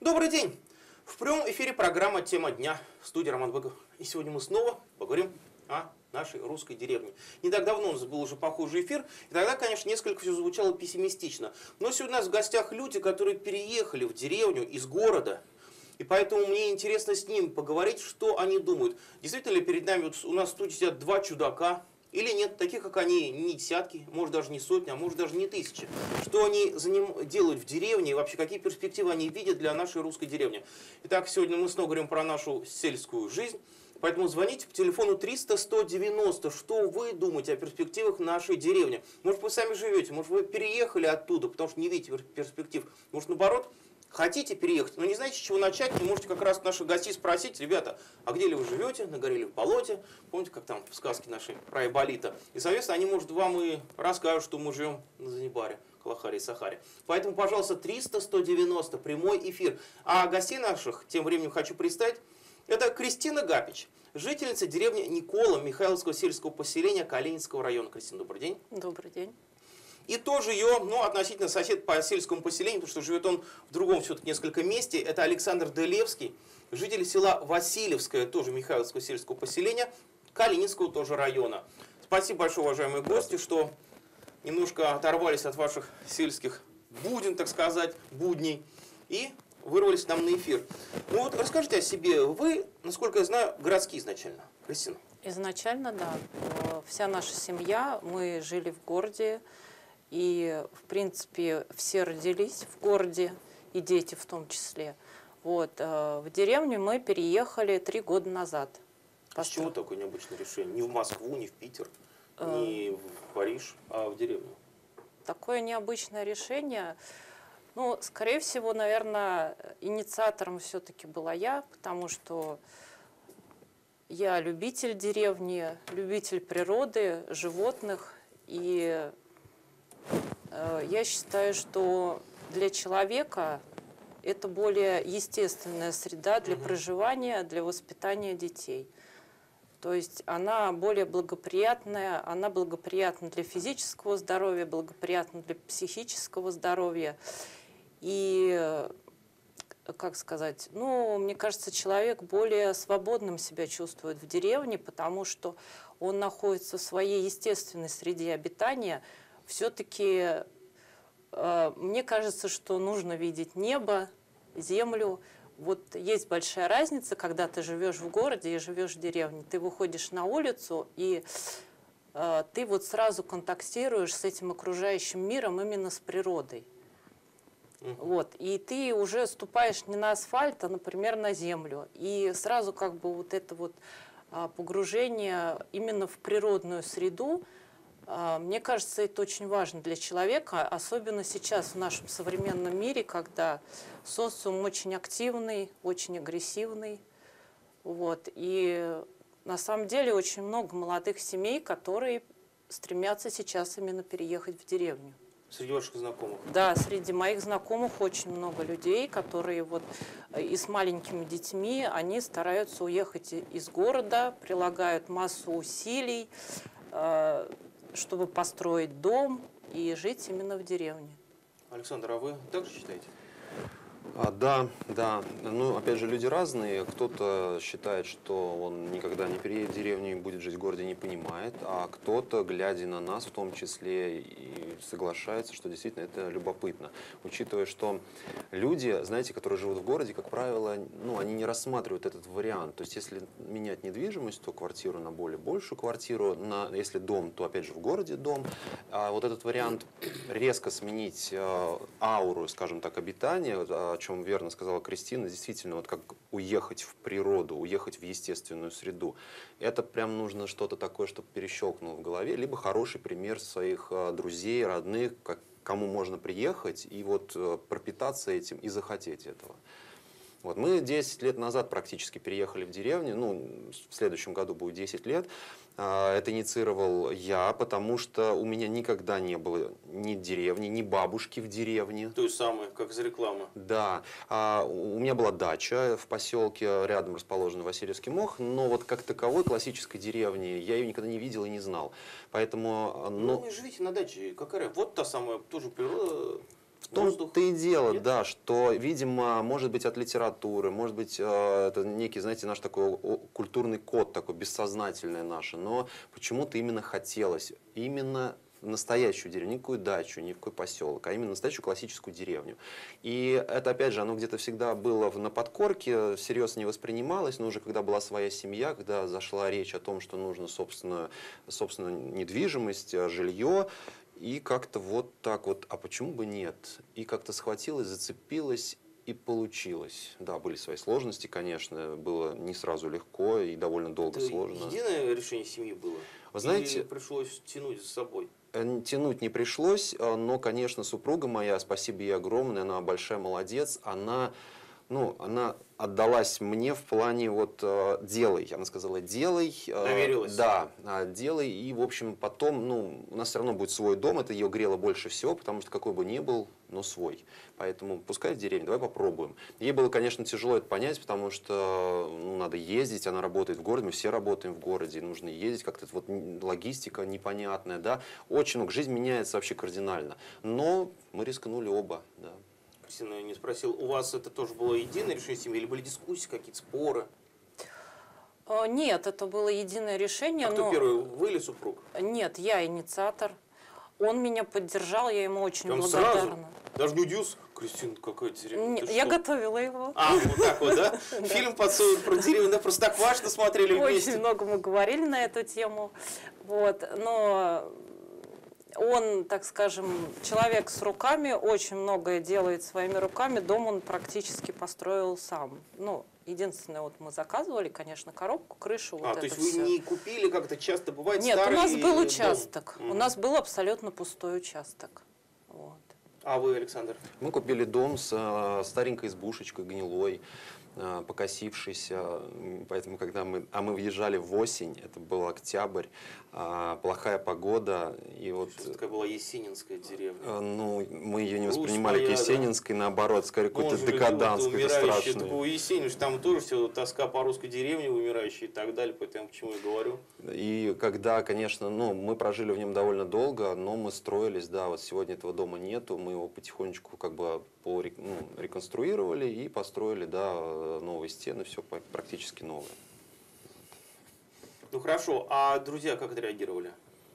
Добрый день! В прямом эфире программа «Тема дня». В студии Роман Быков. И сегодня мы снова поговорим о нашей русской деревне. Не так давно у нас был уже похожий эфир, и тогда, конечно, несколько все звучало пессимистично. Но сегодня у нас в гостях люди, которые переехали в деревню из города. И поэтому мне интересно с ним поговорить, что они думают. Действительно ли перед нами, вот у нас в студии сидят два чудака, или нет, таких как они, не десятки, может даже не сотни, а может даже не тысячи. Что они делают в деревне и вообще какие перспективы они видят для нашей русской деревни. Итак, сегодня мы снова говорим про нашу сельскую жизнь. Поэтому звоните по телефону 300-190. Что вы думаете о перспективах нашей деревни? Может, вы сами живете, может, вы переехали оттуда, потому что не видите перспектив. Может, наоборот, хотите переехать, но не знаете, с чего начать, вы можете как раз наших гостей спросить: ребята, а где ли вы живете, на горе или в болоте? Помните, как там в сказке нашей про Айболита? И, соответственно, они, может, вам и расскажут, что мы живем на Занзибаре, Калахари и Сахаре. Поэтому, пожалуйста, 300-190, прямой эфир. А гостей наших тем временем хочу представить. Это Кристина Гапич, жительница деревни Никола Михайловского сельского поселения Калининского района. Кристина, добрый день. Добрый день. И тоже ее, относительно сосед по сельскому поселению, потому что живет он в другом все-таки несколько месте. Это Александр Делевский, житель села Васильевское, тоже Михайловского сельского поселения, Калининского тоже района. Спасибо большое, уважаемые гости, что немножко оторвались от ваших сельских буден, так сказать, будней, и вырвались нам на эфир. Ну вот расскажите о себе. Вы, насколько я знаю, городские изначально. Кристина. Изначально, да. Вся наша семья, мы жили в городе. И, в принципе, все родились в городе, и дети в том числе. Вот. В деревню мы переехали 3 года назад. А с чего такое необычное решение? Не в Москву, не в Питер, не в Париж, а в деревню? Такое необычное решение. Ну, скорее всего, наверное, инициатором все-таки была я, потому что я любитель деревни, любитель природы, животных. И я считаю, что для человека это более естественная среда для проживания, для воспитания детей. То есть она более благоприятная, она благоприятна для физического здоровья, благоприятна для психического здоровья. И, как сказать, мне кажется, человек более свободным себя чувствует в деревне, потому что он находится в своей естественной среде обитания. Все-таки мне кажется, что нужно видеть небо, землю. Вот есть большая разница, когда ты живешь в городе и живешь в деревне. Ты выходишь на улицу, и ты вот сразу контактируешь с этим окружающим миром, именно с природой. Вот. И ты уже ступаешь не на асфальт, а, например, на землю. И сразу как бы вот это вот погружение именно в природную среду, мне кажется, это очень важно для человека, особенно сейчас в нашем современном мире, когда социум очень активный, очень агрессивный. Вот. И на самом деле очень много молодых семей, которые стремятся сейчас именно переехать в деревню. Среди ваших знакомых? Да, среди моих знакомых очень много людей, которые вот и с маленькими детьми, они стараются уехать из города, прилагают массу усилий, чтобы построить дом и жить именно в деревне. Александр, а вы также считаете? Да. Ну, опять же, люди разные. Кто-то считает, что он никогда не переедет в деревню и будет жить в городе, не понимает. А кто-то, глядя на нас, в том числе, и соглашается, что действительно это любопытно. Учитывая, что люди, знаете, которые живут в городе, как правило, они не рассматривают этот вариант. То есть, если менять недвижимость, то квартиру на более большую квартиру. Если дом, то, опять же, в городе дом. А вот этот вариант резко сменить ауру, скажем так, обитания, о чем верно сказала Кристина, действительно, вот как уехать в природу, уехать в естественную среду. Это прям нужно что-то такое, чтобы перещелкнуло в голове, либо хороший пример своих друзей, родных, кому можно приехать и вот пропитаться этим и захотеть этого. Вот. Мы 10 лет назад практически переехали в деревню, в следующем году будет 10 лет. Это инициировал я, потому что у меня никогда не было ни деревни, ни бабушки в деревне. То есть самое, как из рекламы. Да. У меня была дача в поселке, рядом расположен Васильевский мох, но вот как таковой классической деревни я ее никогда не видел и не знал. Поэтому... Вы живите на даче, какая? Вот та самая тоже природа. В том-то и дело, да, что, видимо, может быть от литературы, может быть, это некий, знаете, наш такой культурный код, такой бессознательное наше, но почему-то именно хотелось, именно настоящую деревню, никакую дачу, никакой поселок, а именно настоящую классическую деревню. И это, опять же, оно где-то всегда было на подкорке, всерьез не воспринималось, но уже когда была своя семья, когда зашла речь о том, что нужно собственную недвижимость, жилье, и как-то вот так вот, а почему бы нет? И как-то схватилось, зацепилось и получилось. Да, были свои сложности, конечно, было не сразу легко и довольно долго сложно. Единое решение семьи было? Вы знаете, или пришлось тянуть за собой? Тянуть не пришлось, но, конечно, супруга моя, спасибо ей огромное, она большая молодец, она отдалась мне в плане вот делай. Она сказала, делай. Доверилась. Да, делай. И, в общем, потом, у нас все равно будет свой дом. Это ее грело больше всего, потому что какой бы ни был, но свой. Поэтому пускай в деревне, давай попробуем. Ей было, конечно, тяжело это понять, потому что надо ездить, она работает в городе, мы все работаем в городе, нужно ездить, как-то вот логистика непонятная, да. Очень много, жизнь меняется вообще кардинально. Но мы рискнули оба, да. Кристина, я не спросил, у вас это тоже было единое решение семьи или были дискуссии, какие-то споры? Нет, это было единое решение. А кто первый, вы или супруг? Нет, я инициатор. Он меня поддержал, я ему очень Прям благодарна. сразу? Даже не удивился? Кристина, какая деревня? Я готовила его. Вот так вот, да? Фильм про деревню, да, Простоквашино смотрели вместе. Очень много мы говорили на эту тему. Вот, но он, так скажем, человек с руками, очень многое делает своими руками. Дом он практически построил сам. Единственное, вот мы заказывали, конечно, коробку, крышу. То есть вы не купили, как это часто бывает, Нет, старый у нас был дом? участок. У нас был абсолютно пустой участок. Вот. А вы, Александр? Мы купили дом с старенькой избушечкой, гнилой, покосившийся. Поэтому, когда мы въезжали в осень, это был октябрь, плохая погода. И вот, это такая была есенинская деревня. Мы ее не воспринимали как есенинской, наоборот, скорее какой-то декаданс, какой-то страшный. Это был Есенин, там тоже все тоска по русской деревне, умирающей и так далее, поэтому почему я говорю. И когда, конечно, мы прожили в нем довольно долго, но мы строились, да, вот сегодня этого дома нету, мы его потихонечку как бы реконструировали и построили, да, новые стены, все практически новое. Хорошо, а друзья как отреагировали?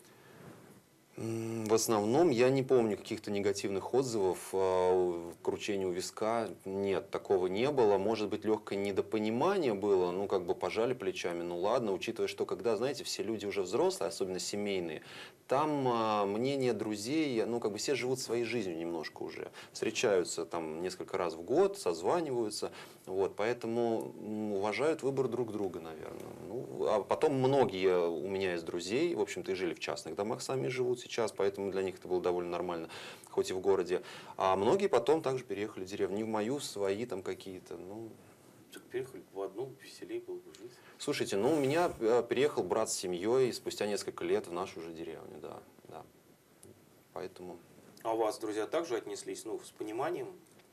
В основном я не помню каких-то негативных отзывов, кручения у виска, нет, такого не было. Может быть, легкое недопонимание было, как бы пожали плечами, ладно, учитывая, что когда, знаете, все люди уже взрослые, особенно семейные, там мнение друзей, как бы все живут своей жизнью немножко уже, встречаются там несколько раз в год, созваниваются, вот, поэтому уважают выбор друг друга, наверное. А потом многие у меня из друзей, в общем-то, и жили в частных домах, сами живут сейчас, поэтому для них это было довольно нормально, хоть и в городе. А многие потом также переехали в деревню, не в мою, свои там какие-то, Так переехали в одну, веселее было бы жить. Слушайте, у меня переехал брат с семьей спустя несколько лет в нашу же деревню, да. Поэтому... А у вас друзья также отнеслись, с пониманием?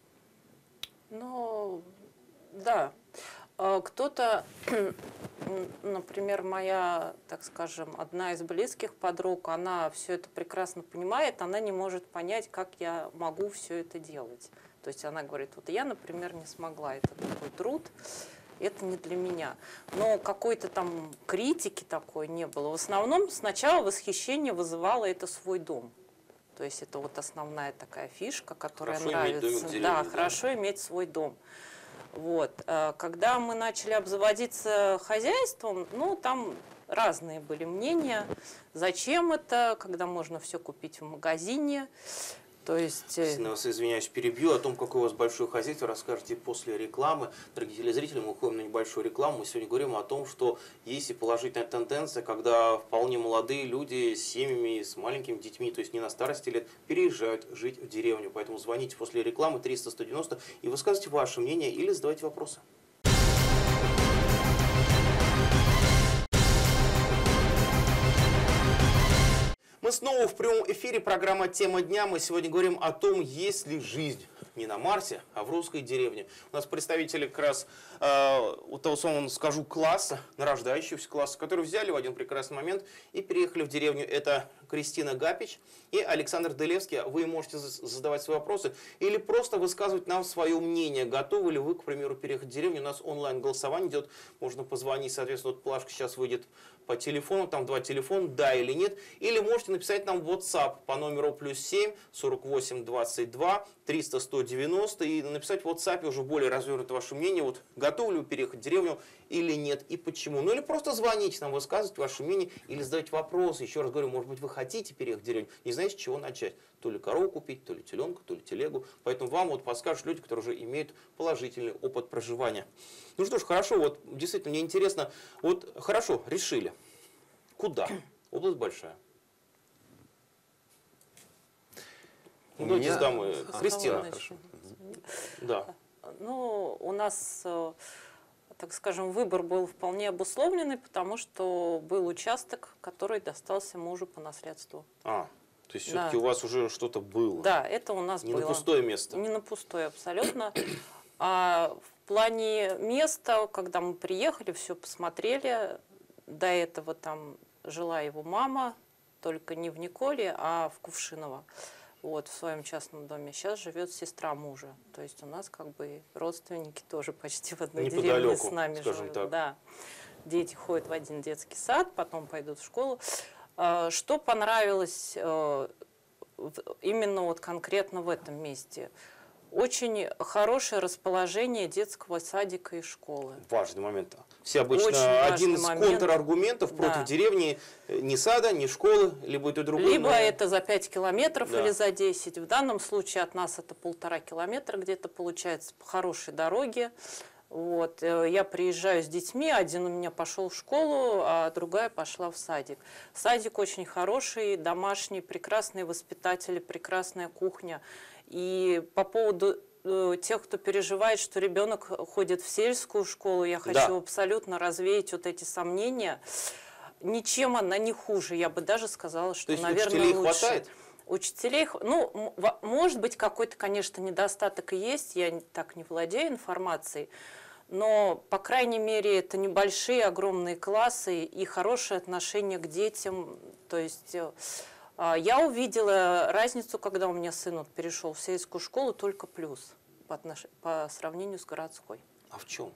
Да. Кто-то, например, моя, так скажем, одна из близких подруг, она все это прекрасно понимает, она не может понять, как я могу все это делать. То есть она говорит, вот я, например, не смогла, это такой труд, это не для меня. Но какой-то там критики такой не было. В основном сначала восхищение вызывало это свой дом. То есть это вот основная такая фишка, которая хорошо нравится. Иметь дом в деревне, хорошо иметь свой дом. Вот. Когда мы начали обзаводиться хозяйством, там разные были мнения. Зачем это, когда можно все купить в магазине? То есть... Я вас извиняюсь, перебью. О том, какое у вас большое хозяйство, расскажете после рекламы. Дорогие телезрители, мы уходим на небольшую рекламу. Мы сегодня говорим о том, что есть и положительная тенденция, когда вполне молодые люди с семьями, с маленькими детьми, то есть не на старости лет, переезжают жить в деревню. Поэтому звоните после рекламы 300-190 и высказывайте ваше мнение или задавайте вопросы. Мы снова в прямом эфире, программа «Тема дня». Мы сегодня говорим о том, есть ли жизнь не на Марсе, а в русской деревне. У нас представители как раз у того самого, скажу, класса, нарождающегося класса, которые взяли в один прекрасный момент и переехали в деревню. Это Кристина Гапич и Александр Делевский. Вы можете задавать свои вопросы или просто высказывать нам свое мнение. Готовы ли вы, к примеру, переехать в деревню? У нас онлайн-голосование идет, можно позвонить, соответственно, вот плашка сейчас выйдет по телефону, там 2 телефона, да или нет. Или можете написать нам в WhatsApp по номеру +7 48 22 300 190 и написать в WhatsApp уже более развернуто ваше мнение, вот готовы ли вы переехать в деревню или нет, и почему. Ну или просто звоните нам, высказывать ваше мнение или задавать вопросы. Еще раз говорю, может быть, вы хотите переехать в деревню, не знаете, с чего начать. То ли корову купить, то ли теленка, то ли телегу. Поэтому вам вот подскажут люди, которые уже имеют положительный опыт проживания. Ну что ж, хорошо, вот действительно, мне интересно, вот хорошо, решили. Куда? Область большая. Ну, давайте с дамой. Кристина. Хорошо. Да. Ну, у нас, так скажем, выбор был вполне обусловленный, потому что был участок, который достался мужу по наследству. То есть Да. все-таки у вас уже что-то было. Да, это у нас Не было. на пустое место. Не на пустое, абсолютно. А в плане места, когда мы приехали, все посмотрели, до этого там жила его мама, только не в Николе, а в Кувшиново. Вот, в своем частном доме. Сейчас живет сестра мужа. То есть у нас как бы родственники тоже почти в одной деревне Неподалеку, с нами скажем живут. так. Да. Дети ходят в один детский сад, потом пойдут в школу. Что понравилось именно вот конкретно в этом месте? Очень хорошее расположение детского садика и школы. Важный момент. Все обычно Очень один из важный момент. контраргументов против Да. деревни ни сада, ни школы, либо это другое. Либо но- это за 5 километров Да. или за 10. В данном случае от нас это 1,5 километра где-то получается по хорошей дороге. Вот. Я приезжаю с детьми, один у меня пошел в школу, а другая пошла в садик. Садик очень хороший, домашний, прекрасные воспитатели, прекрасная кухня. И по поводу тех, кто переживает, что ребенок ходит в сельскую школу, я хочу абсолютно развеять вот эти сомнения. Ничем она не хуже, я бы даже сказала, что, То есть наверное, учителей лучше. хватает? Учителей, ну, может быть, какой-то, конечно, недостаток и есть, я так не владею информацией, но, по крайней мере, это небольшие, огромные классы и хорошее отношение к детям. То есть я увидела разницу, когда у меня сын вот перешел в сельскую школу, только плюс по сравнению с городской. А в чем?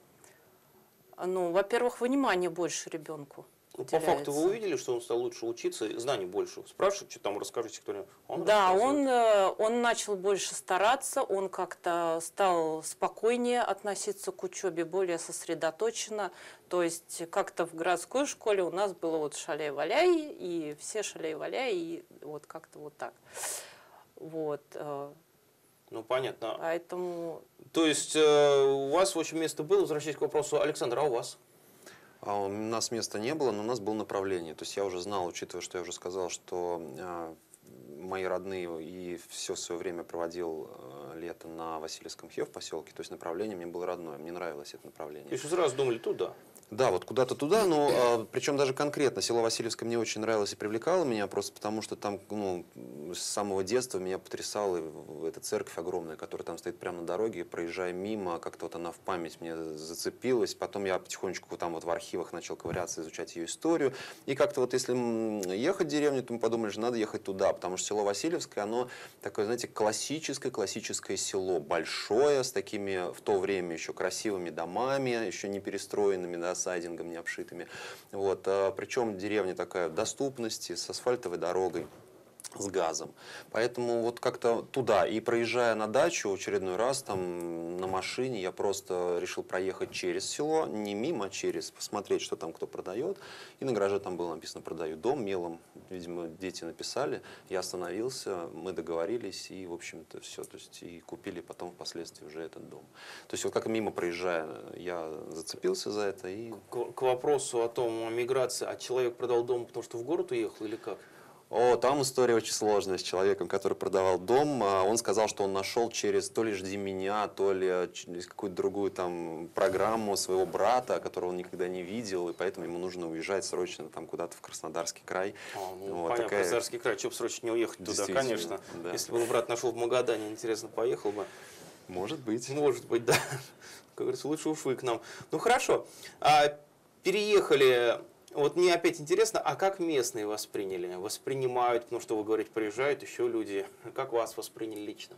Ну, во-первых, внимания больше ребенку. Ну, по факту вы увидели, что он стал лучше учиться, и знаний больше. Спрашивают, что там расскажите, кто Да, он начал больше стараться, он как-то стал спокойнее относиться к учебе, более сосредоточенно. То есть как-то в городской школе у нас было вот шаляй-валяй, и все шаляй-валяй, и вот как-то вот так. Вот. Ну, понятно. Поэтому... То есть у вас, в общем, место было, возвращаясь к вопросу, Александр, а у вас? У нас места не было, но у нас было направление. То есть я уже знал, учитывая, что я уже сказал, что мои родные и все свое время проводил лето на Васильевском Хе в поселке, то есть направление мне было родное, мне нравилось это направление. То есть вы сразу думали туда? Да, вот куда-то туда, но причем даже конкретно село Васильевское мне очень нравилось и привлекало меня, просто потому что там с самого детства меня потрясала эта церковь огромная, которая там стоит прямо на дороге, проезжая мимо, как-то вот она в память мне зацепилась, потом я потихонечку там вот в архивах начал ковыряться, изучать ее историю, и как-то вот если ехать в деревню, то мы подумали, что надо ехать туда, потому что село Васильевское, оно такое, знаете, классическое село, большое, с такими в то время еще красивыми домами, еще не перестроенными, да, сайдингом не обшитыми. Вот. Причем деревня такая в доступности, с асфальтовой дорогой, с газом. Поэтому вот как-то туда. И проезжая на дачу очередной раз там на машине, я просто решил проехать через село, не мимо, а через, посмотреть, что там кто продает. И на гараже там было написано «продаю дом» мелом. Видимо, дети написали. Я остановился, мы договорились и, в общем-то, все. То есть и купили потом впоследствии уже этот дом. То есть вот как мимо проезжая, я зацепился за это. И... К вопросу о том, о миграции, а человек продал дом, потому что в город уехал или как? О, там история очень сложная с человеком, который продавал дом. Он сказал, что он нашел через то ли «Жди меня», то ли через какую-то другую там программу своего брата, которого он никогда не видел, и поэтому ему нужно уезжать срочно там куда-то в Краснодарский край. Вот, понятно, Краснодарский край, что бы срочно не уехать туда, конечно. Да. Если бы брат нашел в Магадане, интересно, поехал бы. Может быть. Может быть, да. Как говорится, лучше уж вы к нам. Ну хорошо, переехали. Вот мне опять интересно, а как местные восприняли? Воспринимают, потому что вы говорите, приезжают еще люди. Как вас восприняли лично?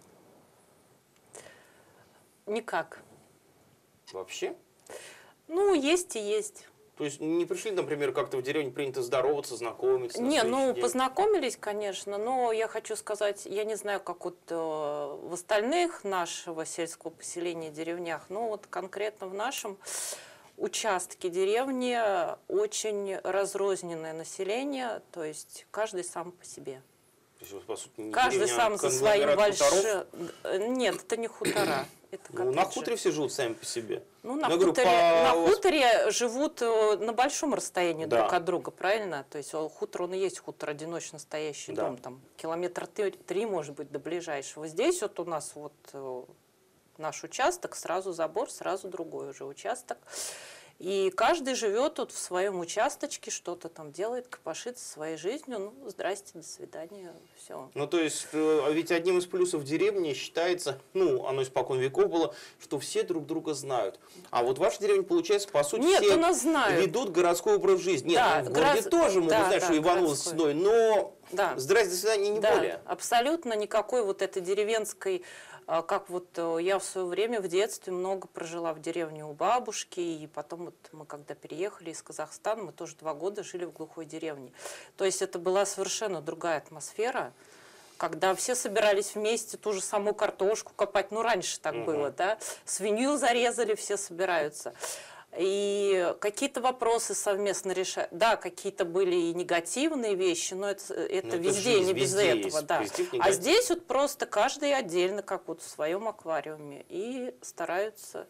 Никак. Вообще? Ну, есть и есть. То есть не пришли, например, как-то в деревню принято здороваться, знакомиться? Не, ну, день? познакомились, конечно, но я хочу сказать, я не знаю, как вот в остальных нашего сельского поселения, деревнях, но вот конкретно в нашем участке деревни очень разрозненное население, то есть каждый сам по себе. То есть, по сути, не Каждый деревня, сам а за своим конгломерат хуторов? большим... Нет, это не хутора. Это Ну, на коттеджи. хуторе все живут сами по себе. Ну, на Я говорю, хуторе, по- на хуторе живут на большом расстоянии Да. друг от друга, правильно? То есть хутор, он и есть хутор, одиночно стоящий Да. дом, там километра 3, может быть, до ближайшего. Здесь вот у нас вот наш участок, сразу забор, сразу другой уже участок. И каждый живет тут в своем участочке, что-то там делает, копошится своей жизнью. Ну, здрасте, до свидания, все. Ну, то есть, ведь одним из плюсов деревни считается, ну, оно испокон веков было, что все друг друга знают. А вот ваша деревня, получается, по сути, Нет, все у нас знают. ведут городской образ жизни. Нет, Да, ну, в городе тоже могут да, знать, да, что Иваново городской. Сной, но Да. здрасте, до свидания, не Да, более. абсолютно никакой вот этой деревенской, как вот я в свое время в детстве много прожила в деревне у бабушки, и потом вот мы когда переехали из Казахстана, мы тоже 2 года жили в глухой деревне. То есть это была совершенно другая атмосфера, когда все собирались вместе ту же самую картошку копать, ну раньше так было, да, свинью зарезали, все собираются. И какие-то вопросы совместно решать. Да, какие-то были и негативные вещи, но это это везде, жизнь, не без везде этого. есть Да. позитив, А негатив. здесь вот просто каждый отдельно, как вот в своем аквариуме, и стараются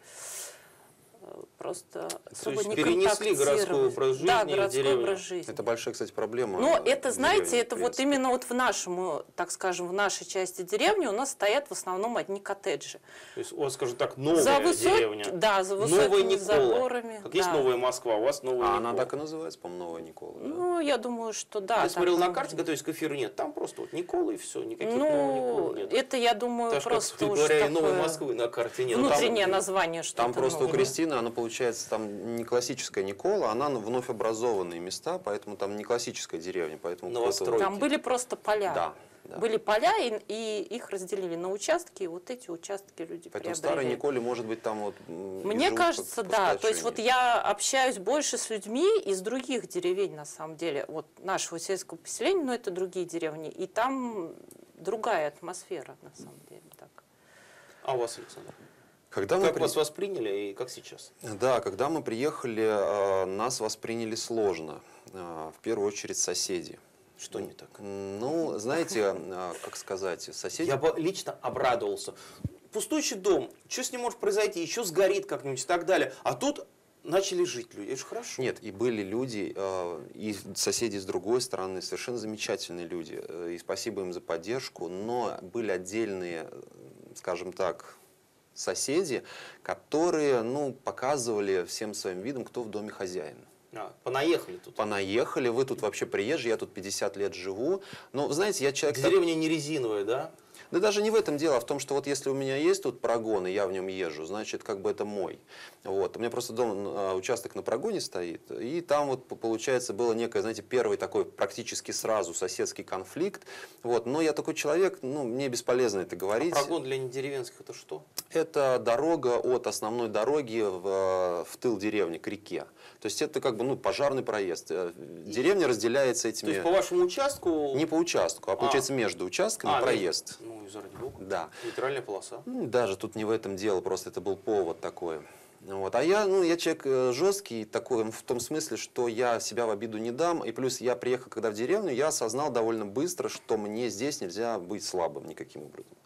просто особо есть не перенесли городской контактировать. образ жизни Да, в городской деревню. образ жизни. Это большая, кстати, проблема. Но в это, знаете, деревне, это в вот принципе. именно вот в нашем, так скажем, в нашей части деревни у нас стоят в основном одни коттеджи. То есть у вас, скажем так, новая деревня. Да, за Новая высокими Никола. заборами. Как есть да. новая Москва, у вас новая А Никола. она так и называется, по-моему, Новая Никола. Да? Ну, я думаю, что да. Я там смотрел на много. карте, готовясь к эфиру, нет, там просто вот Никола и все, никаких новых Ну, Никол нет. это, я думаю, Так же, просто как, уже говоря, и такое новой Москвы на карте нет. Ну, там- внутреннее название, что Там просто у Кристины, она получается, там не классическая Никола, она вновь образованные места, поэтому там не классическая деревня, поэтому кто-то Новостройки. вот- Там были просто поля. Да, да. Были поля, и их разделили на участки, и вот эти участки люди Поэтому в приобрели. Старой Николе, может быть, там вот... Мне кажется, да. То есть вот я общаюсь больше с людьми из других деревень, на самом деле, вот нашего сельского поселения, но это другие деревни, и там другая атмосфера, на самом деле. Так. А у вас, Александр? Когда мы Как при- вас восприняли и как сейчас? Да, когда мы приехали, нас восприняли сложно. В первую очередь соседи. Что не так? Ну, знаете, как сказать, соседи... Я бы лично обрадовался. Пустующий дом, что с ним может произойти? Еще сгорит как-нибудь и так далее. А тут начали жить люди. Это же хорошо. Нет, и были люди, и соседи с другой стороны, совершенно замечательные люди. И спасибо им за поддержку, но были отдельные, скажем так, соседи, которые, ну, показывали всем своим видом, кто в доме хозяин. Понаехали тут. Понаехали, вы тут вообще приезжие, я тут 50 лет живу. Но, знаете, я человек... Деревня не резиновая, да? Да даже не в этом дело, а в том, что вот если у меня есть тут прогон, и я в нем езжу, значит, как бы это мой. Вот. У меня просто дом, участок на прогоне стоит, и там вот, получается, было некое, знаете, первый такой практически сразу соседский конфликт. Вот. Но я такой человек, ну, мне бесполезно это говорить. Прогон для недеревенских это что? Это дорога от основной дороги в тыл деревни, к реке. То есть это как бы, ну, пожарный проезд. Деревня разделяется этими... То есть по вашему участку... Не по участку, а получается между участками проезд. Ну, и заради бога. Да. Нейтральная полоса. Ну, даже тут не в этом дело, просто это был повод такой. Вот. А я, ну, я человек жесткий такой, в том смысле, что я себя в обиду не дам. И плюс я приехал, когда в деревню, я осознал довольно быстро, что мне здесь нельзя быть слабым никаким образом.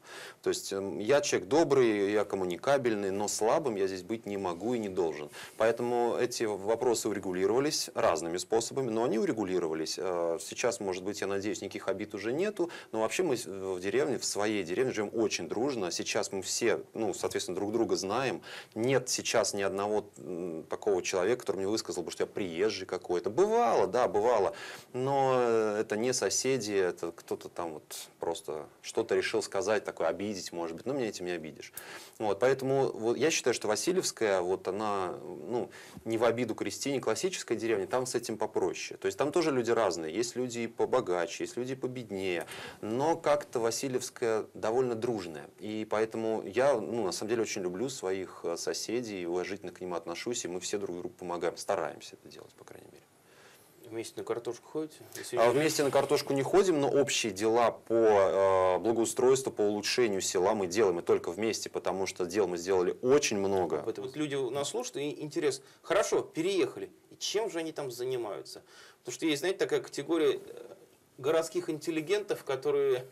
То есть я человек добрый, я коммуникабельный, но слабым я здесь быть не могу и не должен. Поэтому эти вопросы урегулировались разными способами, но они урегулировались. Сейчас, может быть, я надеюсь, никаких обид уже нету, но вообще мы в деревне, в своей деревне живем очень дружно. Сейчас мы все, ну, соответственно, друг друга знаем. Нет сейчас ни одного такого человека, который мне высказал бы, что я приезжий какой-то. Бывало, да, бывало, но это не соседи, это кто-то там вот просто что-то решил сказать, такое обидеть, может быть, но меня этим не обидишь. Вот, поэтому вот, я считаю, что Васильевская, вот она, ну, не в обиду Кристине, классическая деревня, там с этим попроще. То есть там тоже люди разные, есть люди и побогаче, есть люди победнее, но как-то Васильевская довольно дружная. И поэтому я, ну, на самом деле очень люблю своих соседей, уважительно к ним отношусь, и мы все друг другу помогаем, стараемся это делать, по крайней мере. Вместе на картошку ходите? Вместе на картошку не ходим, но общие дела по благоустройству, по улучшению села мы делаем и только вместе, потому что дел мы сделали очень много. Вот люди нас слушают, и интерес. Хорошо, переехали. И чем же они там занимаются? Потому что есть, знаете, такая категория городских интеллигентов, которые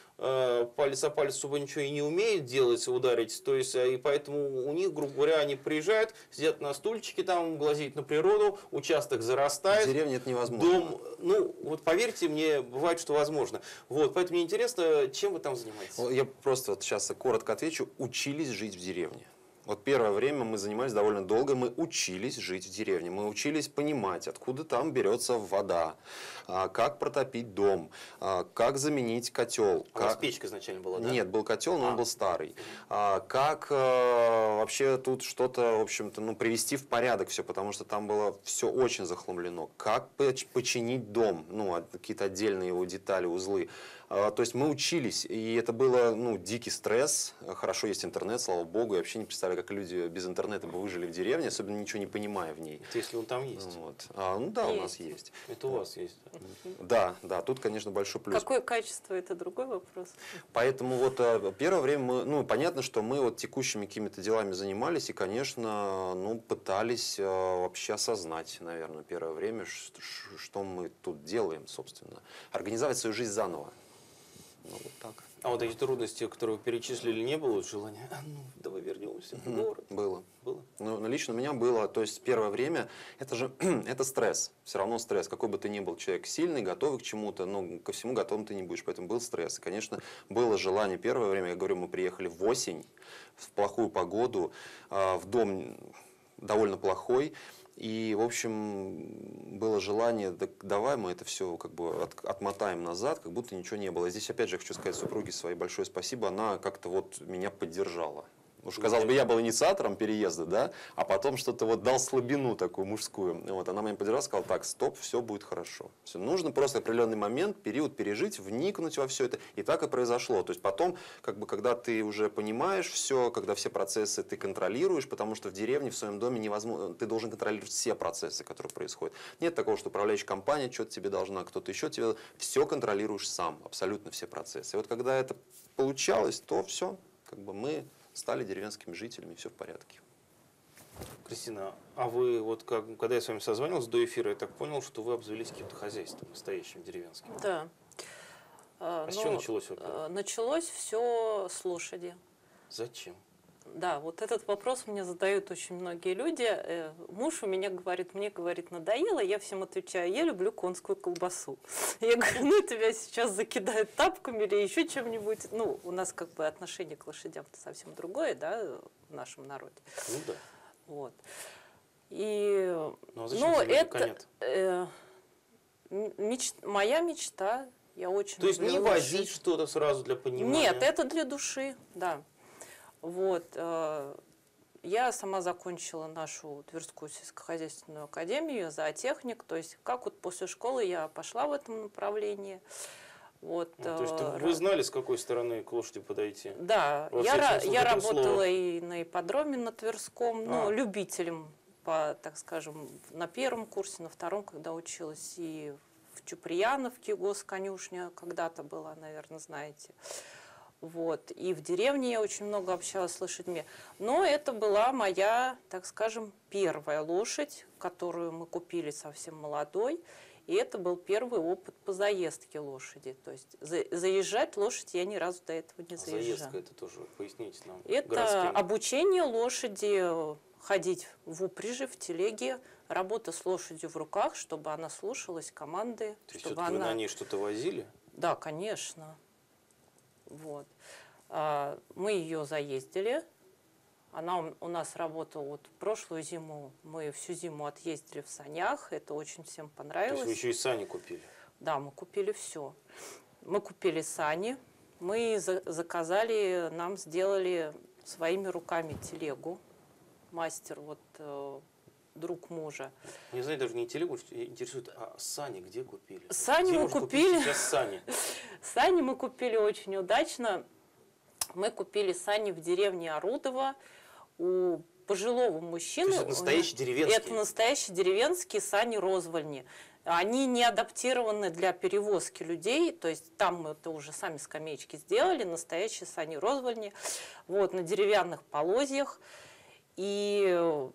палец о палец особо ничего и не умеют делать, ударить. То есть, и поэтому у них, грубо говоря, они приезжают, сидят на стульчике, там, глазеют на природу, участок зарастает. В деревне это невозможно. Дом, ну, вот поверьте мне, бывает, что возможно. Вот, поэтому мне интересно, чем вы там занимаетесь? Я просто вот сейчас коротко отвечу. Учились жить в деревне. Вот первое время мы занимались довольно долго, мы учились жить в деревне, мы учились понимать, откуда там берется вода, как протопить дом, как заменить котел. У вас печка изначально была, да? Нет, был котел, но он был старый. Как вообще тут что-то, в общем-то, ну, привести в порядок все, потому что там было все очень захламлено. Как починить дом, ну, какие-то отдельные его детали, узлы. То есть мы учились, и это было, ну, дикий стресс. Хорошо, есть интернет, слава богу. Я вообще не представляю, как люди без интернета бы выжили в деревне, особенно ничего не понимая в ней. Это если он там есть. Вот. Ну да, Есть. у нас есть. Это у вас есть. Да, да, тут, конечно, большой плюс. Какое качество, это другой вопрос. Поэтому вот первое время мы, ну, понятно, что мы вот текущими какими-то делами занимались и, конечно, ну, пытались вообще осознать, наверное, первое время, что мы тут делаем, собственно. Организовать свою жизнь заново. Ну, вот так. А вот эти трудности, которые вы перечислили, не было желания? Ну, давай вернемся в город. Было. Было? Ну, лично у меня было, то есть первое время, это же, это стресс, все равно стресс, какой бы ты ни был человек сильный, готовый к чему-то, но ко всему готовым ты не будешь, поэтому был стресс. И, конечно, было желание первое время, я говорю, мы приехали в осень, в плохую погоду, в дом довольно плохой, и, в общем, было желание, так давай мы это все как бы отмотаем назад, как будто ничего не было. И здесь, опять же, я хочу сказать супруге своей большое спасибо, она как-то вот меня поддержала. Уж, казалось бы, я был инициатором переезда, да, а потом что-то вот дал слабину такую мужскую. Вот, она меня поддержала, сказала, так, стоп, все будет хорошо. Все, нужно просто определенный момент, период пережить, вникнуть во все это. И так и произошло. То есть потом, как бы, когда ты уже понимаешь все, когда все процессы ты контролируешь, потому что в деревне, в своем доме невозможно, ты должен контролировать все процессы, которые происходят. Нет такого, что управляющая компания что-то тебе должна, кто-то еще тебе. Все контролируешь сам, абсолютно все процессы. И вот когда это получалось, то все, как бы мы стали деревенскими жителями, и все в порядке. Кристина, а вы, вот как, когда я с вами созванивался до эфира, я так понял, что вы обзавелись каким-то хозяйством настоящим деревенским. Да. А с чего началось? Началось все с лошади. Зачем? Да, вот этот вопрос мне задают очень многие люди. Муж у меня говорит, мне говорит, надоело, я всем отвечаю, я люблю конскую колбасу. Я говорю, ну тебя сейчас закидают тапками или еще чем-нибудь. Ну, у нас как бы отношение к лошадям-то совсем другое, да, в нашем народе. Ну да. Вот. И, Ну а зачем это моя мечта. Я очень То есть люблю не лошадь. возить что-то сразу для понимания? Нет, это для души, да. Вот. Я сама закончила нашу Тверскую сельскохозяйственную академию, зоотехник. То есть как вот после школы я пошла в этом направлении. Вот, то есть вы знали, с какой стороны к лошади подойти? Да, я работала и на ипподроме на Тверском, ну, любителем, так скажем, на первом курсе, на втором, когда училась, и в Чуприяновке госконюшня когда-то была, наверное, знаете. Вот. И в деревне я очень много общалась с лошадьми. Но это была моя, так скажем, первая лошадь, которую мы купили совсем молодой. И это был первый опыт по заездке лошади. То есть заезжать лошадь я ни разу до этого не заезжала. Заездка это тоже, поясните нам. Это городским. обучение лошади ходить в упряжи, в телеге, работа с лошадью в руках, чтобы она слушалась команды. То есть чтобы все-таки вы она... на ней что-то возили? Да, конечно. Вот. Мы ее заездили. Она у нас работала вот прошлую зиму. Мы всю зиму отъездили в санях. Это очень всем То понравилось. есть вы еще и сани купили? Да, мы купили все. Мы купили сани. Мы заказали, нам сделали своими руками телегу. Мастер, вот друг мужа. Не знаю, даже не телегу интересует, а сани где купили? Сани Где мы можно купили. купить сейчас сани? Сани мы купили очень удачно. Мы купили сани в деревне Орудово у пожилого мужчины. То есть это настоящие деревенские? Это настоящие деревенские сани-розвальни. Они не адаптированы для перевозки людей, то есть там мы это уже сами скамеечки сделали, настоящие сани-розвальни, вот, на деревянных полозьях. И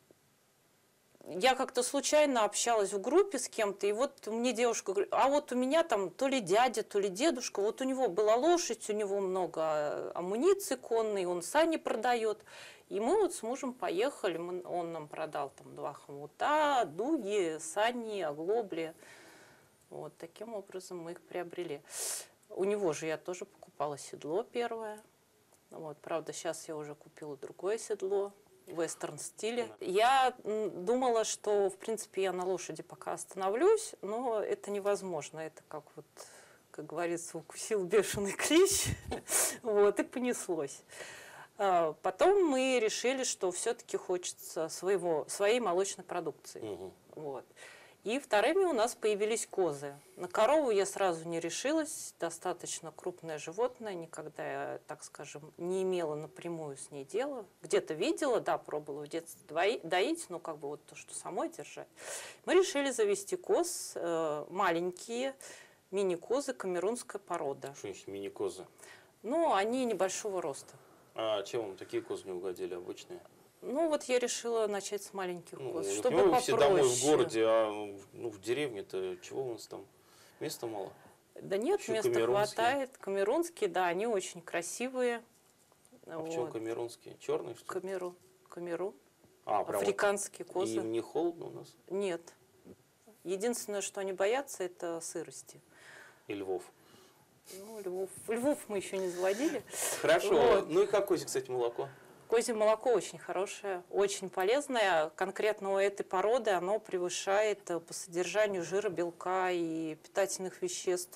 я как-то случайно общалась в группе с кем-то, и вот мне девушка говорит, а вот у меня там то ли дядя, то ли дедушка, вот у него была лошадь, у него много амуниции конной, он сани продает. И мы вот с мужем поехали, он нам продал там 2 хомута, дуги, сани, оглобли. Вот таким образом мы их приобрели. У него же я тоже покупала седло первое. Вот, правда, сейчас я уже купила другое седло в вестерн-стиле. Я думала, что, в принципе, я на лошади пока остановлюсь, но это невозможно. Это как вот, как говорится, укусил бешеный клещ, вот, и понеслось. Потом мы решили, что все-таки хочется своей молочной продукции. Угу. Вот. И вторыми у нас появились козы. На корову я сразу не решилась, достаточно крупное животное, никогда я, так скажем, не имела напрямую с ней дела. Где-то видела, да, пробовала в детстве доить, но как бы вот то, что самой держать. Мы решили завести коз, маленькие мини-козы, камерунская порода. Что значит мини-козы? Ну, они небольшого роста. А чем вам такие козы не угодили обычные? Ну, вот я решила начать с маленьких коз, Ну, чтобы вы попроще. все домой в городе, а ну, в деревне-то чего у нас там? Места мало? Да нет, Еще места камерунские. хватает. Камерунские, да, они очень красивые. А в чем камерунские? Черные, что ли? Камерун. А, прям Африканские вот. козы. И им не холодно у нас? Нет. Единственное, что они боятся, это сырости. И львов? Ну, львов мы еще не заводили. Хорошо. Вот. Ну и как козе, кстати, молоко? Козье молоко очень хорошее, очень полезное. Конкретно у этой породы оно превышает по содержанию жира, белка и питательных веществ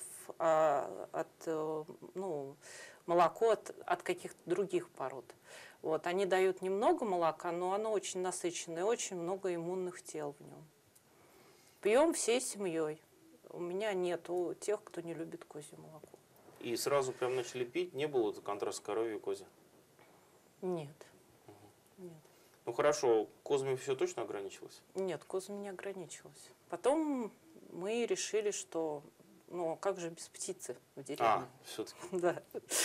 молоко от каких-то других пород. Вот. Они дают немного молока, но оно очень насыщенное, очень много иммунных тел в нем. Пьем всей семьей. У меня нету тех, кто не любит козье молоко. И сразу прям начали пить? Не было контраста коровье и козе? Нет. Нет. Ну хорошо, козами все точно ограничилось? Нет, козами не ограничилась. Потом мы решили, что ну как же без птицы в деревне? Все-таки. Да.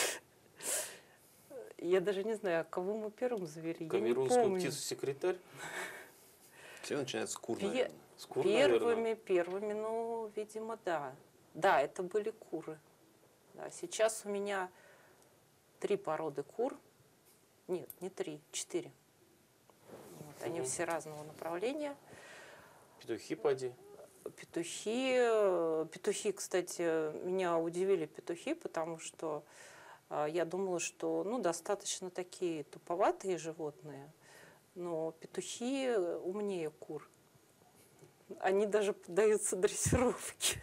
Я даже не знаю, кого мы первым завели. Камерунскую птицу-секретарь? Все начинается с кур, наверное. С кур, наверное. Первыми, ну, видимо, да. Да, это были куры. Да, сейчас у меня 3 породы кур. Нет, не 3, 4. Вот, они все разного направления. Петухи поди. Петухи, кстати, меня удивили петухи, потому что я думала, что ну, достаточно такие туповатые животные, но петухи умнее кур. Они даже поддаются дрессировке.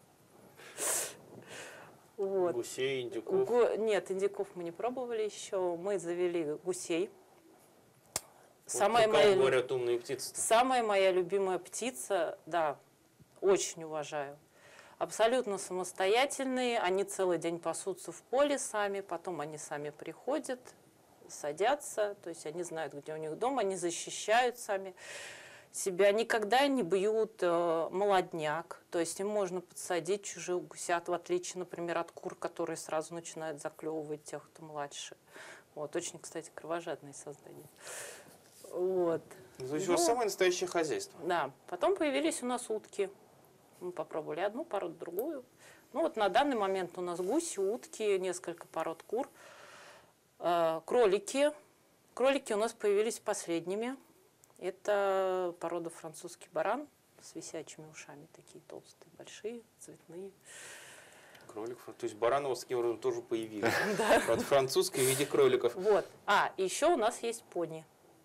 Вот. Гусей, индюков. Нет, индюков мы не пробовали еще. Мы завели гусей. Вот какая, говорят, умные птицы. Самая моя любимая птица, да, очень уважаю. Абсолютно самостоятельные. Они целый день пасутся в поле сами, потом они сами приходят, садятся. То есть они знают, где у них дом, они защищают сами себя, никогда не бьют молодняк, то есть им можно подсадить чужих гусят, в отличие, например, от кур, которые сразу начинают заклевывать тех, кто младше. Вот, очень, кстати, кровожадные создания. Вот. То есть у вас самое настоящее хозяйство? Да. Потом появились у нас утки. Мы попробовали одну породу, другую. Ну вот на данный момент у нас гуси, утки, несколько пород кур, кролики. Кролики у нас появились последними. Это порода французский баран с висячими ушами, такие толстые, большие, цветные. Кролик, то есть бараны у вас таким образом тоже появились. Да. От французской в виде кроликов. Вот. Еще у нас есть пони.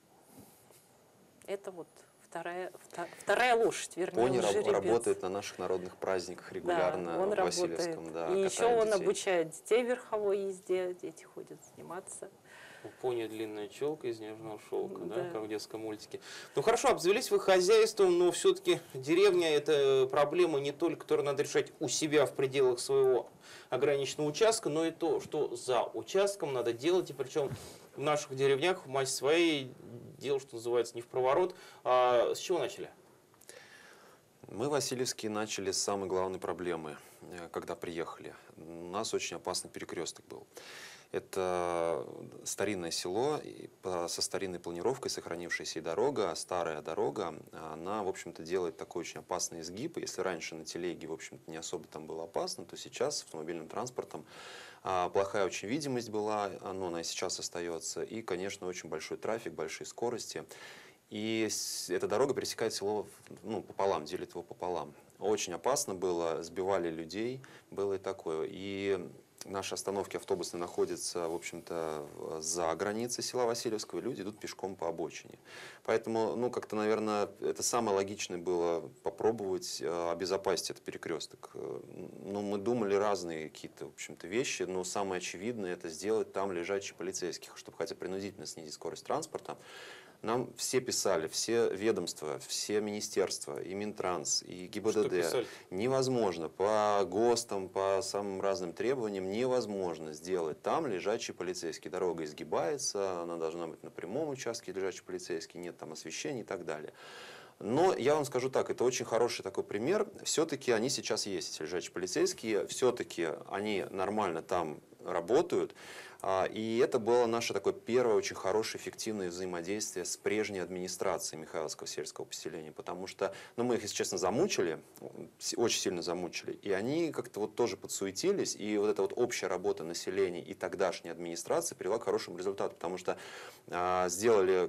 Это вот вторая лошадь, вернее, Пони жеребец. работает на наших народных праздниках регулярно, он в Васильевском. работает. Да, И еще катает он детей. обучает детей верховой езде, дети ходят заниматься. У пони длинная челка из нежного шелка, да, Да. как в детском мультике. Ну хорошо, обзавелись вы хозяйством, но все-таки деревня – это проблема не только, которую надо решать у себя в пределах своего ограниченного участка, но и то, что за участком надо делать, и причем в наших деревнях, в массе своей, дело, что называется, не в проворот. С чего начали? Мы в Васильевске начали с самой главной проблемы, когда приехали. У нас очень опасный перекресток был. Это старинное село со старинной планировкой, сохранившаяся и дорога, старая дорога. Она, в общем-то, делает такой очень опасный изгиб. Если раньше на телеге, в общем-то, не особо там было опасно, то сейчас с автомобильным транспортом плохая очень видимость была, она и сейчас остается. И, конечно, очень большой трафик, большие скорости. И эта дорога пересекает село пополам, делит его пополам. Очень опасно было, сбивали людей, было и такое. И наши остановки автобусные находятся, в общем-то, за границей села Васильевского, и люди идут пешком по обочине. Поэтому, как-то, наверное, это самое логичное было попробовать обезопасить этот перекресток. Мы думали разные какие-то, в общем-то, вещи, но самое очевидное — это сделать там лежачие полицейских, чтобы хотя принудительно снизить скорость транспорта. Нам все писали, все ведомства, все министерства, и Минтранс, и ГИБДД. Невозможно по ГОСТам, по самым разным требованиям невозможно сделать там лежачий полицейский. Дорога изгибается, она должна быть на прямом участке лежачий полицейский, нет там освещения и так далее. Но я вам скажу так, это очень хороший такой пример. Все-таки они сейчас есть, эти лежачие полицейские, все-таки они нормально там работают. И это было наше такое первое очень хорошее, эффективное взаимодействие с прежней администрацией Михайловского сельского поселения. Потому что мы их, если честно, замучили, очень сильно замучили. И они как-то вот тоже подсуетились. И вот эта вот общая работа населения и тогдашней администрации привела к хорошему результату. Потому что сделали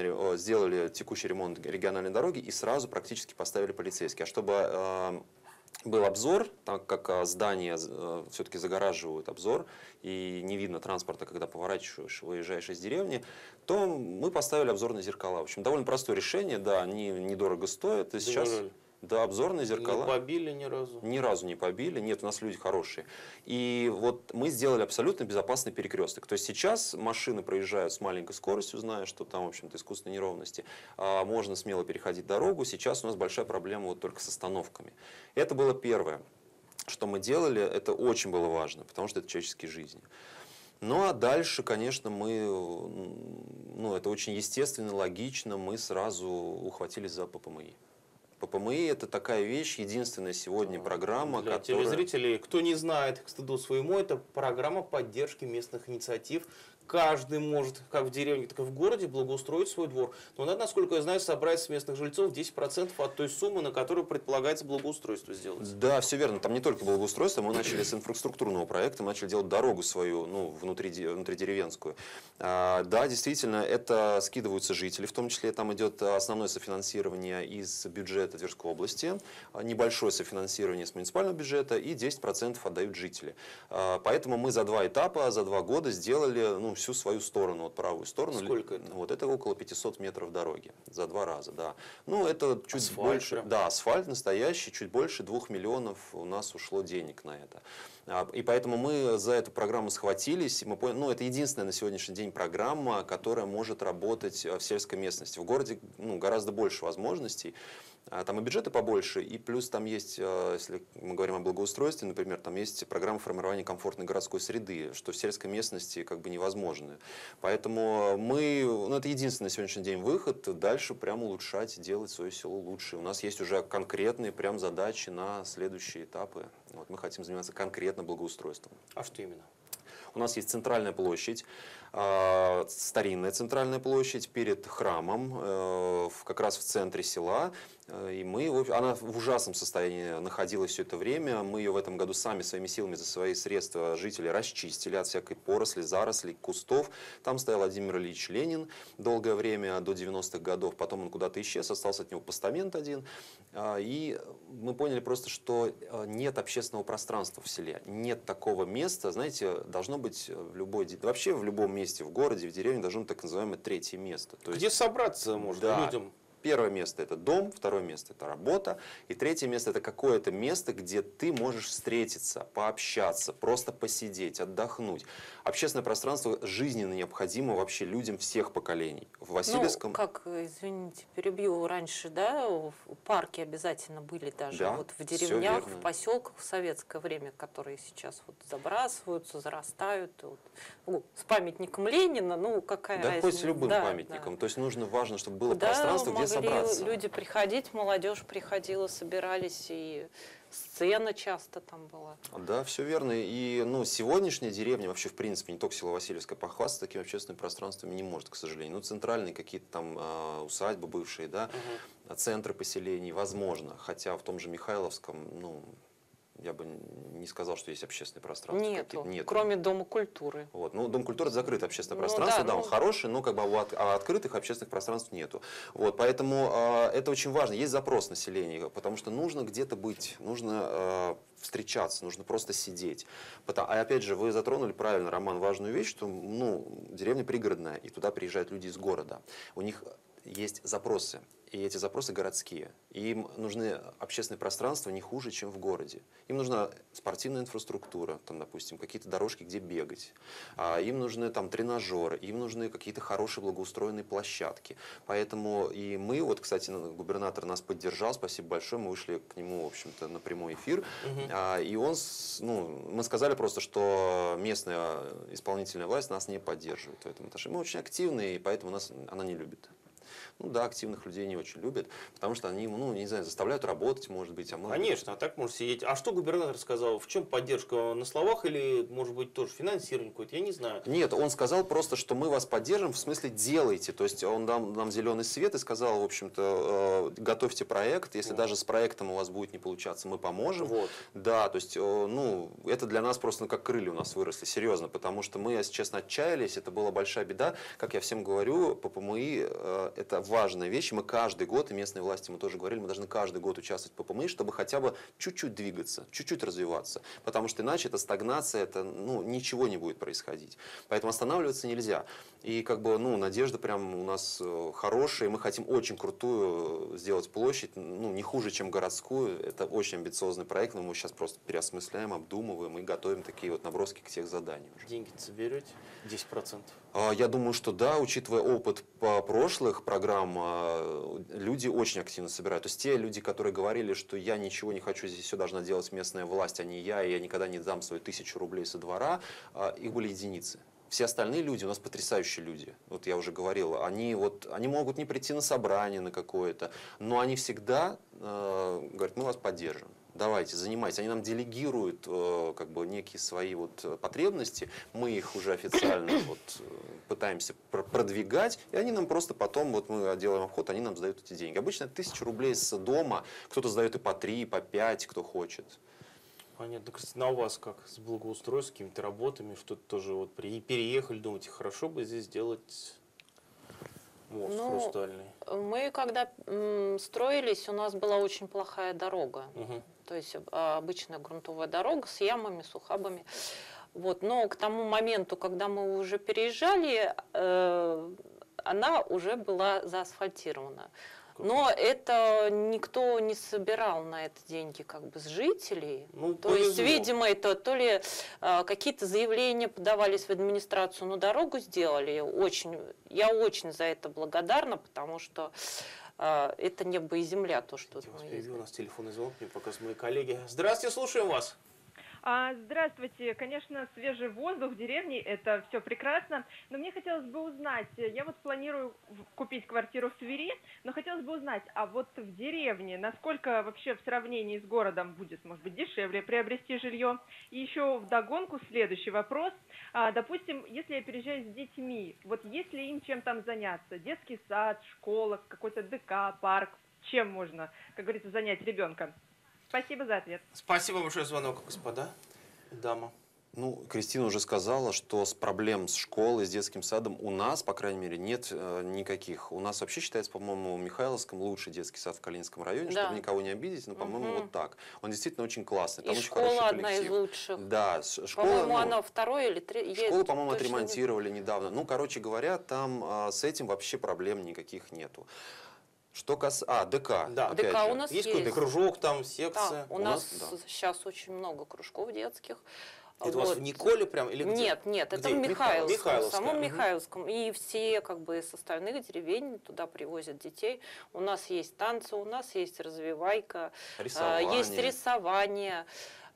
текущий ремонт региональной дороги и сразу практически поставили полицейские. А чтобы был обзор, так как здания все-таки загораживают обзор, и не видно транспорта, когда поворачиваешь, выезжаешь из деревни, то мы поставили обзорные зеркала. В общем, довольно простое решение, да, они недорого стоят. И сейчас, да, обзорные зеркала. Не побили ни разу? Ни разу не побили. Нет, у нас люди хорошие. И вот мы сделали абсолютно безопасный перекресток. То есть сейчас машины проезжают с маленькой скоростью, зная, что там, в общем-то, искусственные неровности. Можно смело переходить дорогу. Сейчас у нас большая проблема вот только с остановками. Это было первое, что мы делали. Это очень было важно, потому что это человеческие жизни. Ну а дальше, конечно, это очень естественно, логично, мы сразу ухватились за ППМИ. ППМИ — это такая вещь, единственная сегодня программа, для которая... телезрителей, кто не знает, к стыду своему, это программа поддержки местных инициатив. Каждый может, как в деревне, так и в городе, благоустроить свой двор. Но надо, насколько я знаю, собрать с местных жильцов 10% от той суммы, на которую предполагается благоустройство сделать. Да, все верно. Там не только благоустройство, мы начали с инфраструктурного проекта, мы начали делать дорогу свою, внутридеревенскую. Да, действительно, это скидываются жители, в том числе там идет основное софинансирование из бюджета Тверской области, небольшое софинансирование с муниципального бюджета и 10% отдают жители. Поэтому мы за 2 этапа, за 2 года сделали всю свою сторону, вот правую сторону. Сколько это? Вот это около 500 метров дороги за 2 раза, да. Это чуть Асфальт больше. прям. Да, асфальт настоящий, чуть больше 2 миллионов у нас ушло денег на это. И поэтому мы за эту программу схватились, и мы поняли, это единственная на сегодняшний день программа, которая может работать в сельской местности. В городе гораздо больше возможностей. Там и бюджеты побольше, и плюс там есть, если мы говорим о благоустройстве, например, там есть программа формирования комфортной городской среды, что в сельской местности невозможно. Поэтому это единственный на сегодняшний день выход, дальше прям улучшать, делать свое село лучше. У нас есть уже конкретные прям задачи на следующие этапы. Мы хотим заниматься конкретно благоустройством. А что именно? У нас есть центральная площадь, старинная центральная площадь перед храмом, как раз в центре села. И она в ужасном состоянии находилась все это время. Мы ее в этом году сами своими силами за свои средства жители расчистили от всякой поросли, зарослей, кустов. Там стоял Владимир Ильич Ленин долгое время, до 90-х годов. Потом он куда-то исчез, остался от него постамент один. И мы поняли просто, что нет общественного пространства в селе. Нет такого места, знаете, должно быть вообще в любом месте, в городе, в деревне должно быть так называемое третье место. То Где есть, собраться можно людям? первое место – это дом, второе место – это работа, и третье место – это какое-то место, где ты можешь встретиться, пообщаться, просто посидеть, отдохнуть. Общественное пространство жизненно необходимо вообще людям всех поколений. В Васильевском… Извините, перебью, раньше, да, в парке обязательно были даже, Да, вот в всё деревнях, верно. в поселках в советское время, которые сейчас вот забрасываются, зарастают. С памятником Ленина, какая Да, разница. хоть с любым Да, памятником. да. То есть важно, чтобы было Куда пространство, где могли собраться. люди приходить, молодежь приходила, собирались, и сцена часто там была. Да, все верно. И сегодняшняя деревня, вообще, в принципе, не только село Васильевское, похвастаться такими общественными пространствами не может, к сожалению. Центральные какие-то там усадьбы бывшие, да, центры поселений, возможно. Хотя в том же Михайловском, я бы не сказал, что есть общественное пространство. Нету, Нет. кроме Дома культуры. Вот. Дом культуры – это закрытое общественное Ну пространство, да, он хороший, но открытых общественных пространств нету. Вот. Поэтому это очень важно. Есть запрос населения, потому что нужно где-то быть, нужно встречаться, нужно просто сидеть. А опять же, вы затронули правильно, Роман, важную вещь, что деревня пригородная, и туда приезжают люди из города. У них есть запросы, и эти запросы городские. И им нужны общественные пространства не хуже, чем в городе. Им нужна спортивная инфраструктура, там, допустим, какие-то дорожки, где бегать. Им нужны там тренажеры, им нужны какие-то хорошие благоустроенные площадки. Поэтому и мы, кстати, губернатор нас поддержал, спасибо большое, мы вышли к нему, в общем-то, на прямой эфир. И мы сказали просто, что местная исполнительная власть нас не поддерживает в этом отношении. Мы очень активные, и поэтому она не любит. Да, активных людей не очень любят, потому что они, не знаю, заставляют работать, может быть. Конечно, а так можно сидеть. А что губернатор сказал? В чем поддержка? На словах или, может быть, тоже финансирование какое-то? Я не знаю. Нет, он сказал просто, что мы вас поддержим, в смысле делайте. То есть он дал нам зеленый свет и сказал, в общем-то, готовьте проект. Если даже с проектом у вас будет не получаться, мы поможем. Вот. Да, то есть, это для нас просто как крылья у нас выросли, серьезно, потому что мы, если честно, отчаялись, это была большая беда. Как я всем говорю, ППМИ – это важная вещь. Мы каждый год, и местные власти мы тоже говорили, мы должны каждый год участвовать в ППМИ, чтобы хотя бы чуть-чуть двигаться, чуть-чуть развиваться. Потому что иначе это стагнация, это ничего не будет происходить. Поэтому останавливаться нельзя. И надежда прям у нас хорошая. Мы хотим очень крутую сделать площадь, не хуже, чем городскую. Это очень амбициозный проект, но мы сейчас просто переосмысляем, обдумываем и готовим такие наброски к тех заданиям. Деньги соберете? 10%? Я думаю, что да, учитывая опыт прошлых программ, люди очень активно собирают. То есть те люди, которые говорили, что я ничего не хочу, здесь все должна делать местная власть, а не я, и я никогда не дам свою 1000 рублей со двора, их были единицы. Все остальные люди, у нас потрясающие люди, я уже говорил, они могут не прийти на собрание на какое-то, но они всегда говорят, мы вас поддержим. Давайте, занимайтесь. Они нам делегируют некие свои потребности, мы их уже официально пытаемся продвигать, и они нам просто потом, мы делаем обход, они нам сдают эти деньги. Обычно 1000 рублей с дома, кто-то сдает и по 3, и по 5, кто хочет. Понятно. Кстати, у вас как с благоустройством, с какими-то работами, что-то тоже переехали, думаете, хорошо бы здесь сделать мост хрустальный? Мы когда строились, у нас была очень плохая дорога. То есть обычная грунтовая дорога с ямами, с ухабами. Но к тому моменту, когда мы уже переезжали, она уже была заасфальтирована. Но это никто не собирал на это деньги с жителей. То есть, видимо, это то ли какие-то заявления подавались в администрацию, но дорогу сделали. Я очень за это благодарна, потому что это небо и земля, то, что мы видим. У нас телефонный звонок, мне показывают мои коллеги. Здравствуйте, слушаем вас. Здравствуйте. Конечно, свежий воздух в деревне – это все прекрасно, но мне хотелось бы узнать, я планирую купить квартиру в Твери, но хотелось бы узнать, а в деревне насколько вообще в сравнении с городом будет, может быть, дешевле приобрести жилье? И еще вдогонку следующий вопрос. Допустим, если я переезжаю с детьми, есть ли им чем там заняться? Детский сад, школа, какой-то ДК, парк? чем можно, как говорится, занять ребенка? Спасибо за ответ. Спасибо большое за звонок, господа. Дама. Ну, Кристина уже сказала, что с проблем с школой, с детским садом у нас, по крайней мере, нет никаких. У нас вообще считается, по-моему, в Михайловском лучший детский сад в Калининском районе, Да. чтобы никого не обидеть, но, по-моему, вот так. Он действительно очень классный. И Там очень школа хороший одна из коллектив. лучших. Да, школа, По-моему, ну, она второй или третий. школу, по-моему, отремонтировали недавно. Ну, короче говоря, там с этим вообще проблем никаких нету. Что касается... ДК. Да. опять ДК же. у нас Есть какой-то есть. кружок, там, Да, секция? у У нас, нас да. сейчас очень много кружков детских. Это у вас в Николе прям или где? Нет, это Где? в Михайловском, в Михайловская. самом Мгм. Михайловском. И все как бы с остальных деревень туда привозят детей. У нас есть танцы, у нас есть развивайка, Рисование. есть рисование.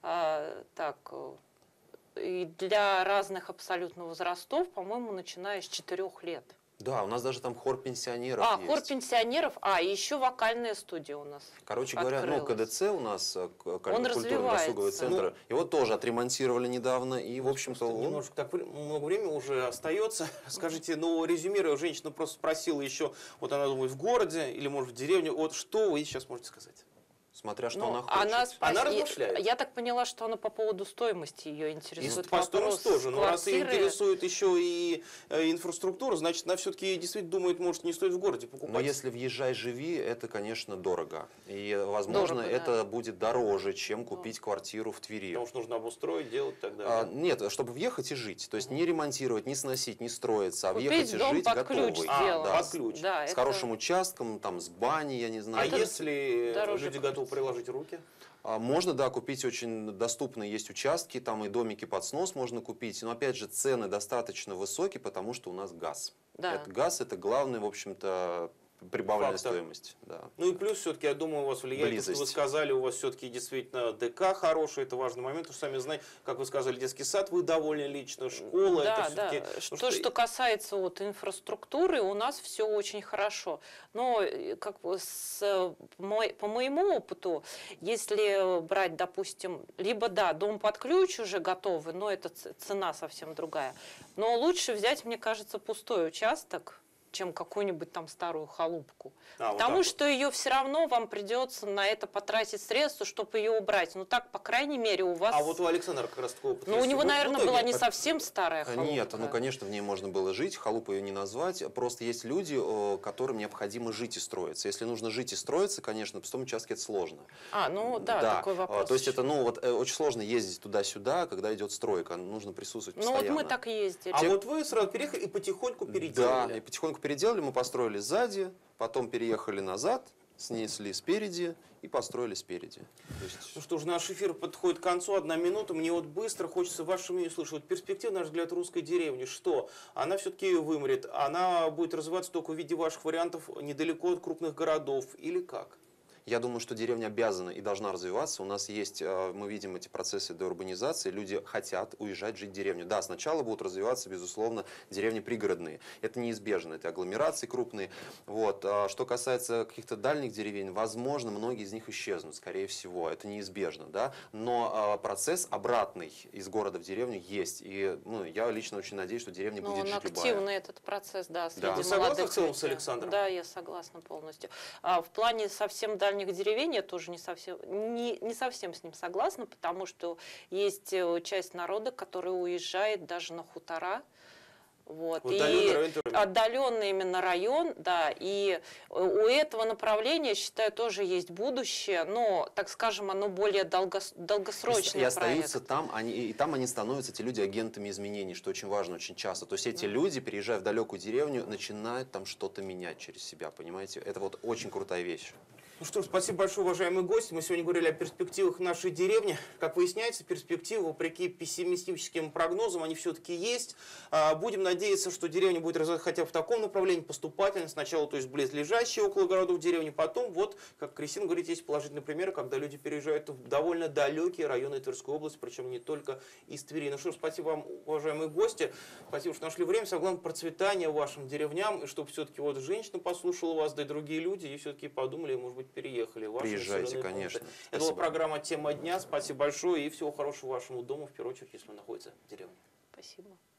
И для разных абсолютно возрастов, по-моему, начиная с 4 лет. Да, у нас даже там хор пенсионеров есть. Хор пенсионеров, и еще вокальная студия у нас. Короче говоря, открылась. КДЦ у нас, культурно-досуговый развивается. центр, его тоже отремонтировали недавно, и, в общем-то, он... Немножко так много времени уже остается. Скажите, резюмируя, женщина просто спросила еще, вот она думает, в городе или, может, в деревне, вот что вы сейчас можете сказать? Смотря что Ну, она хочет. Она размышляет. Я так поняла, что она по поводу стоимости ее интересует. По стоимости вопрос тоже. Но раз ее квартиры. интересует еще и инфраструктура, значит, она все-таки действительно думает, может, не стоит в городе покупать. Но если въезжай, живи, это, конечно, дорого. И, возможно, Дорого, это будет дороже, чем купить квартиру в Твери. Потому что нужно обустроить, делать и так далее. Нет, чтобы въехать и жить. То есть не ремонтировать, не сносить, не строиться, а Купить въехать и дом жить под готовый. ключ Да, сделать. под ключ. Да, с это- хорошим участком, там, с баней, я не А знаю. если дороже люди готовы приложить руки? Можно, да, купить очень доступные есть участки, там и домики под снос можно купить, но опять же цены достаточно высокие, потому что у нас газ. Да. Газ это главная, в общем-то, прибавленная Фактор. стоимость. Да. Ну и плюс все-таки, я думаю, у вас влияет, то, что вы Близость. сказали, у вас все-таки действительно ДК хороший, это важный момент, потому что сами знаете, как вы сказали, детский сад вы довольны лично, школа, Да, это все-таки... Что касается инфраструктуры, у нас все очень хорошо. Но как бы по моему опыту, если брать, допустим, либо дом под ключ уже готовый, но это цена совсем другая. Но лучше взять, мне кажется, пустой участок, чем какую-нибудь там старую халупку. вот Потому так что ее все равно вам придется на это потратить средства, чтобы ее убрать. Ну так, по крайней мере, у вас... А вот у Александра как раз такой опыт Ну, у есть. него, Вы в наверное, итоге была не совсем старая халупка. Нет, конечно, в ней можно было жить, халупу ее не назвать. Просто есть люди, которым необходимо жить и строиться. Если нужно жить и строиться, конечно, в пустом участке это сложно. Такой вопрос. То есть это, очень сложно ездить туда-сюда, когда идет стройка. Нужно присутствовать Ну постоянно. вот мы так и ездили. А вот вы сразу переехали и потихоньку Да, переделали. и потихоньку переделали, мы построили сзади, потом переехали назад, снесли спереди и построили спереди. То есть... Ну что ж, наш эфир подходит к концу, 1 минута. Мне вот быстро хочется ваше мнение услышать. Вот перспектива, на наш взгляд, русской деревни, что? Она все-таки вымрет, она будет развиваться только в виде ваших вариантов недалеко от крупных городов или как? Я думаю, что деревня обязана и должна развиваться. У нас есть, мы видим эти процессы деурбанизации, люди хотят уезжать жить в деревню. Да, сначала будут развиваться, безусловно, деревни пригородные. Это неизбежно, это агломерации крупные. Вот. Что касается каких-то дальних деревень, возможно, многие из них исчезнут, скорее всего, это неизбежно. Да? Но процесс обратный из города в деревню есть. И я лично очень надеюсь, что деревня будет Он жить активный, любая. этот процесс, да, среди Да. Вы согласны молодых в целом с людей. Александром? Да, я согласна полностью. В плане совсем дальних деревень я тоже не совсем с ним согласна, потому что есть часть народа, которая уезжает даже на хутора. Вот. Отдаленный И район тоже. отдаленный именно район, да, и у этого направления, считаю, тоже есть будущее, но, так скажем, оно более долгосрочное. И остаются там, и там они становятся, эти люди, агентами изменений, что очень важно, очень часто. То есть эти люди, переезжая в далекую деревню, начинают там что-то менять через себя, понимаете? Это вот очень крутая вещь. Ну что ж, спасибо большое, уважаемые гости. Мы сегодня говорили о перспективах нашей деревни. Как выясняется, перспективы, вопреки пессимистическим прогнозам, они все-таки есть. Будем надеяться, что деревня будет развиваться хотя бы в таком направлении, поступательно. Сначала, то есть, близлежащие около городов деревни, потом, вот, как Кристина говорит, есть положительные примеры, когда люди переезжают в довольно далекие районы Тверской области, причем не только из Твери. Ну что ж, спасибо вам, уважаемые гости. Спасибо, что нашли время. Самое главное, процветание вашим деревням, и чтобы все-таки вот женщина послушала вас, да и другие люди, и все-таки подумали, может быть, переехали. в ваши Приезжайте, населенные конечно. пункты. Это была Спасибо. программа «Тема дня». Спасибо большое и всего хорошего вашему дому, в первую очередь, если он находится в деревне. Спасибо.